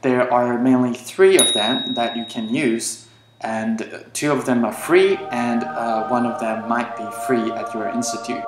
There are mainly 3 of them that you can use, and 2 of them are free, and 1 of them might be free at your institute.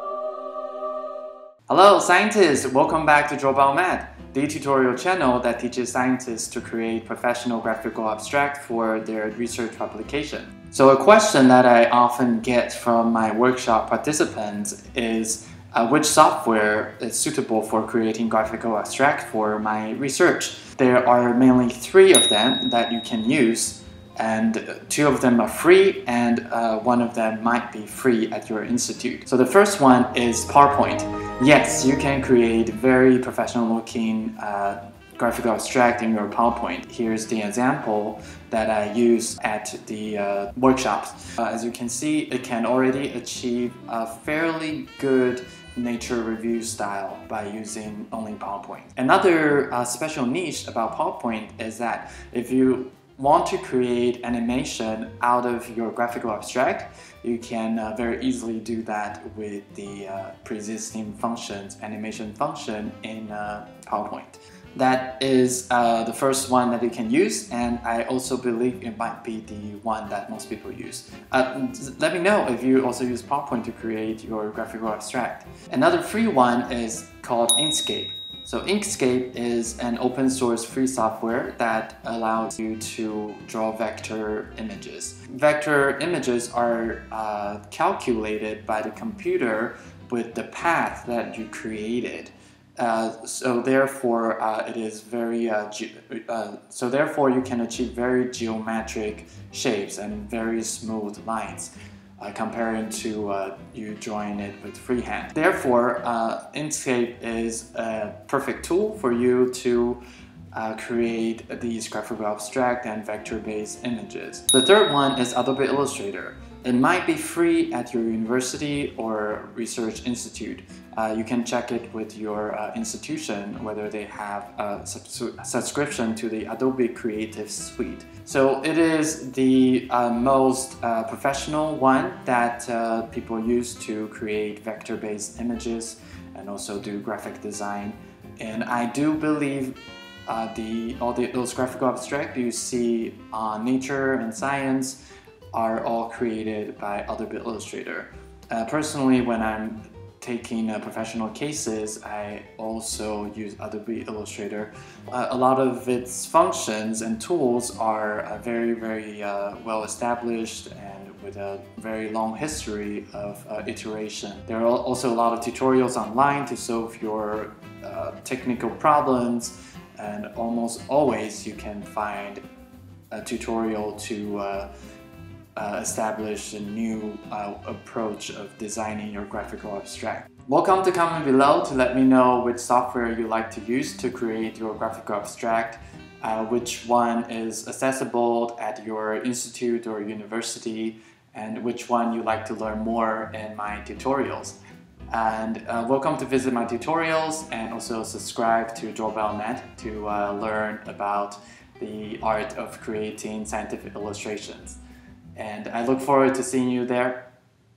Hello scientists! Welcome back to DrawBioMed, the tutorial channel that teaches scientists to create professional graphical abstract for their research publication. So a question that I often get from my workshop participants is which software is suitable for creating graphical abstract for my research. There are mainly 3 of them that you can use, and 2 of them are free, and 1 of them might be free at your institute. So the first one is PowerPoint. Yes, you can create very professional looking graphical abstract in your PowerPoint. Here's the example that I use at the workshops. As you can see, it can already achieve a fairly good nature review style by using only PowerPoint. Another special niche about PowerPoint is that if you want to create animation out of your graphical abstract, you can very easily do that with the pre-existing functions, animation function in PowerPoint. That is the first one that you can use, and I also believe it might be the one that most people use. Let me know if you also use PowerPoint to create your graphical abstract. Another free one is called Inkscape. So Inkscape is an open source free software that allows you to draw vector images. Vector images are calculated by the computer with the path that you created. So therefore you can achieve very geometric shapes and very smooth lines. Comparing to you drawing it with freehand. Therefore, Inkscape is a perfect tool for you to create these graphical abstract and vector-based images. The third one is Adobe Illustrator. It might be free at your university or research institute. You can check it with your institution whether they have a subscription to the Adobe Creative Suite. So it is the most professional one that people use to create vector-based images and also do graphic design. And I do believe those graphical abstract you see on Nature and Science are all created by Adobe Illustrator. Personally, when I'm taking professional cases, I also use Adobe Illustrator. A lot of its functions and tools are very well established and with a very long history of iteration. There are also a lot of tutorials online to solve your technical problems, and almost always you can find a tutorial to establish a new approach of designing your graphical abstract. Welcome to comment below to let me know which software you like to use to create your graphical abstract, which one is accessible at your institute or university, and which one you like to learn more in my tutorials. And welcome to visit my tutorials, and also subscribe to DrawBioMed to learn about the art of creating scientific illustrations. And I look forward to seeing you there.